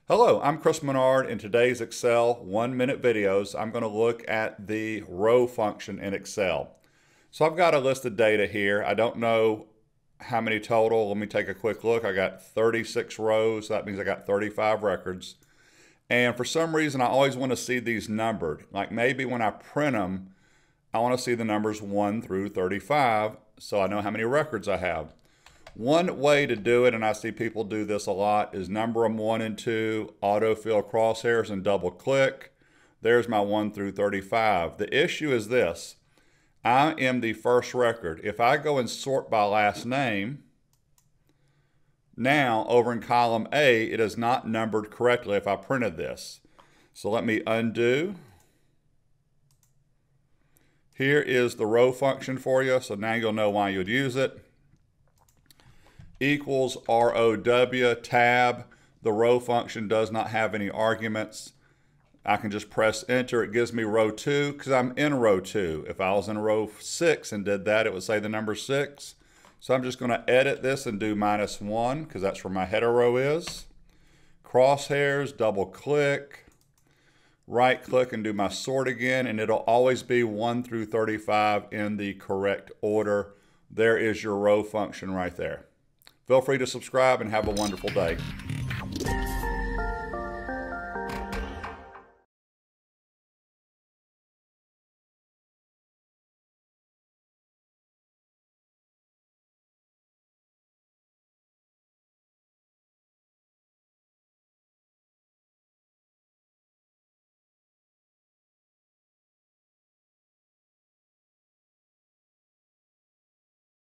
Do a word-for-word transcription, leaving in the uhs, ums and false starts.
Hello, I'm Chris Menard. In today's Excel one-minute videos, I'm going to look at the row function in Excel. So I've got a list of data here. I don't know how many total. Let me take a quick look. I got thirty-six rows. So that means I got thirty-five records. And for some reason, I always want to see these numbered. Like maybe when I print them, I want to see the numbers one through thirty-five so I know how many records I have. One way to do it, and I see people do this a lot, is number them one and two, autofill crosshairs, and double click. There's my one through thirty-five. The issue is this. I am the first record. If I go and sort by last name, now over in column A, it is not numbered correctly if I printed this. So let me undo. Here is the row function for you, so now you'll know why you'd use it. Equals R O W tab. The row function does not have any arguments. I can just press enter. It gives me row two because I'm in row two. If I was in row six and did that, it would say the number six. So I'm just going to edit this and do minus one because that's where my header row is. Crosshairs, double click, right click and do my sort again, and it'll always be one through thirty-five in the correct order. There is your row function right there. Feel free to subscribe and have a wonderful day.